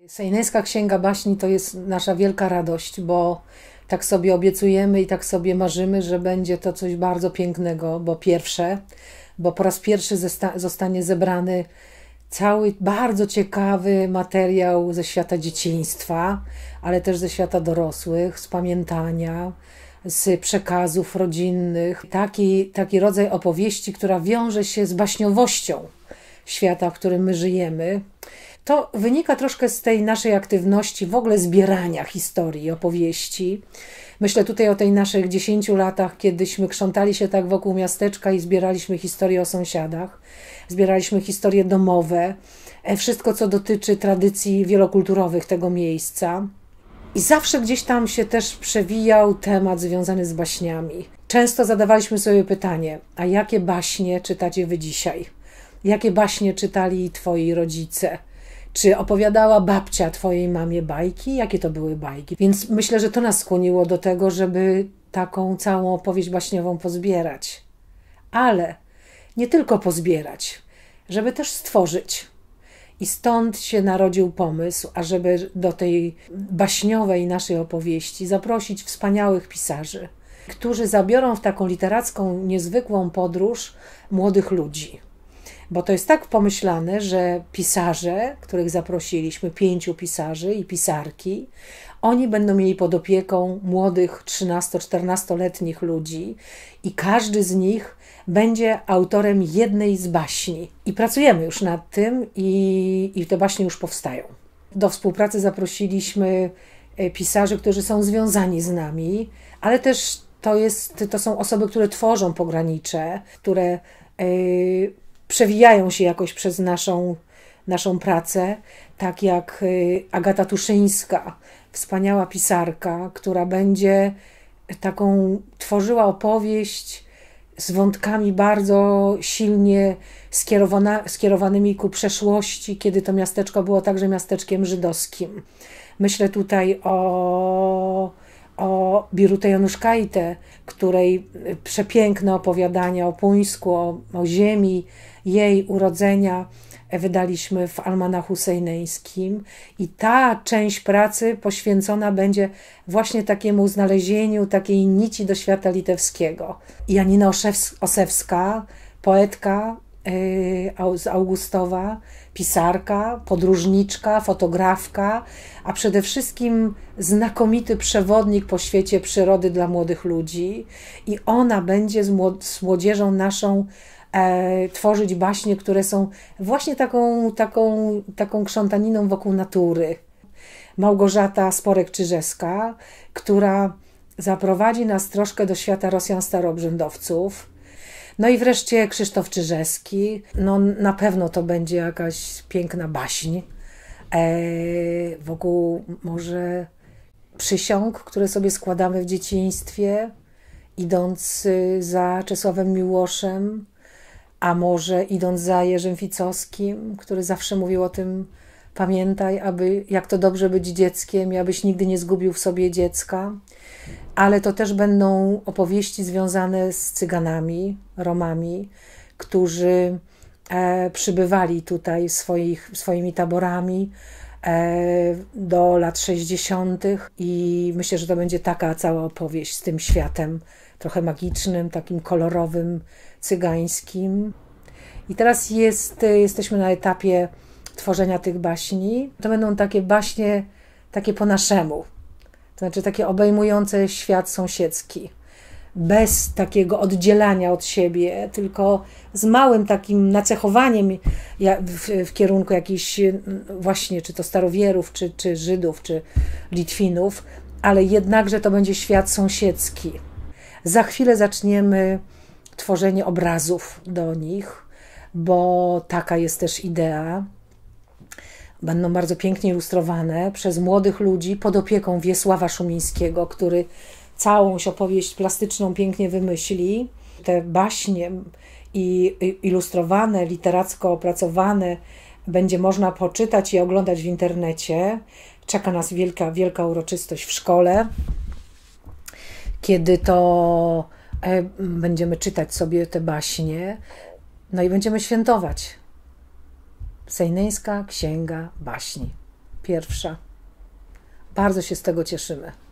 Sejneńska Księga Baśni to jest nasza wielka radość, bo tak sobie obiecujemy i tak sobie marzymy, że będzie to coś bardzo pięknego, bo po raz pierwszy zostanie zebrany cały bardzo ciekawy materiał ze świata dzieciństwa, ale też ze świata dorosłych, z pamiętania, z przekazów rodzinnych. Taki rodzaj opowieści, która wiąże się z baśniowością świata, w którym my żyjemy. To wynika troszkę z tej naszej aktywności w ogóle zbierania historii, opowieści. Myślę tutaj o tej naszych 10 latach, kiedyśmy krzątali się tak wokół miasteczka i zbieraliśmy historie o sąsiadach, zbieraliśmy historie domowe, wszystko co dotyczy tradycji wielokulturowych tego miejsca. I zawsze gdzieś tam się też przewijał temat związany z baśniami. Często zadawaliśmy sobie pytanie, a jakie baśnie czytacie wy dzisiaj? Jakie baśnie czytali twoi rodzice? Czy opowiadała babcia twojej mamie bajki? Jakie to były bajki? Więc myślę, że to nas skłoniło do tego, żeby taką całą opowieść baśniową pozbierać. Ale nie tylko pozbierać, żeby też stworzyć. I stąd się narodził pomysł, ażeby do tej baśniowej naszej opowieści zaprosić wspaniałych pisarzy, którzy zabiorą w taką literacką, niezwykłą podróż młodych ludzi. Bo to jest tak pomyślane, że pisarze, których zaprosiliśmy, 5 pisarzy i pisarki, oni będą mieli pod opieką młodych 13-14-letnich ludzi i każdy z nich będzie autorem jednej z baśni. I pracujemy już nad tym i te baśnie już powstają. Do współpracy zaprosiliśmy pisarzy, którzy są związani z nami, ale też to są osoby, które tworzą pogranicze, które przewijają się jakoś przez naszą pracę, tak jak Agata Tuszyńska, wspaniała pisarka, która będzie tworzyła opowieść z wątkami bardzo silnie skierowanymi ku przeszłości, kiedy to miasteczko było także miasteczkiem żydowskim. Myślę tutaj o Birute Januszkajte, której przepiękne opowiadania o Puńsku, o ziemi jej urodzenia wydaliśmy w Almanachu Sejneńskim i ta część pracy poświęcona będzie właśnie takiemu znalezieniu takiej nici do świata litewskiego. Janina Osewska, poetka z Augustowa, pisarka, podróżniczka, fotografka, a przede wszystkim znakomity przewodnik po świecie przyrody dla młodych ludzi i ona będzie z młodzieżą naszą tworzyć baśnie, które są właśnie taką krzątaniną wokół natury. Małgorzata Sporek-Czyżewska, która zaprowadzi nas troszkę do świata Rosjan staroobrzędowców. No i wreszcie Krzysztof Czyżewski. No na pewno to będzie jakaś piękna baśń wokół może przysiąg, które sobie składamy w dzieciństwie, idąc za Czesławem Miłoszem, a może idąc za Jerzym Ficowskim, który zawsze mówił o tym: pamiętaj, jak to dobrze być dzieckiem i abyś nigdy nie zgubił w sobie dziecka. Ale to też będą opowieści związane z Cyganami, Romami, którzy przybywali tutaj swoimi taborami do lat 60. i myślę, że to będzie taka cała opowieść z tym światem trochę magicznym, takim kolorowym, cygańskim. I teraz jesteśmy na etapie tworzenia tych baśni. To będą takie baśnie, takie po naszemu, to znaczy takie obejmujące świat sąsiedzki, bez takiego oddzielania od siebie, tylko z małym takim nacechowaniem w kierunku jakichś właśnie, czy to starowierów, czy Żydów, czy Litwinów, ale jednakże to będzie świat sąsiedzki. Za chwilę zaczniemy tworzenie obrazów do nich, bo taka jest też idea. Będą bardzo pięknie ilustrowane przez młodych ludzi pod opieką Wiesława Szumińskiego, który całą opowieść plastyczną pięknie wymyśli. Te baśnie ilustrowane, literacko opracowane będzie można poczytać i oglądać w internecie. Czeka nas wielka uroczystość w szkole, kiedy to będziemy czytać sobie te baśnie, no i będziemy świętować. Sejneńska Księga Baśni. pierwsza. Bardzo się z tego cieszymy.